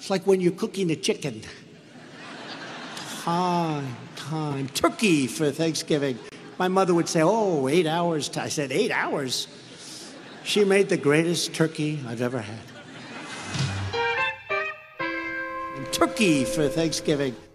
It's like when you're cooking a chicken. Time. Turkey for Thanksgiving. My mother would say, oh, 8 hours. I said, 8 hours? She made the greatest turkey I've ever had. And turkey for Thanksgiving.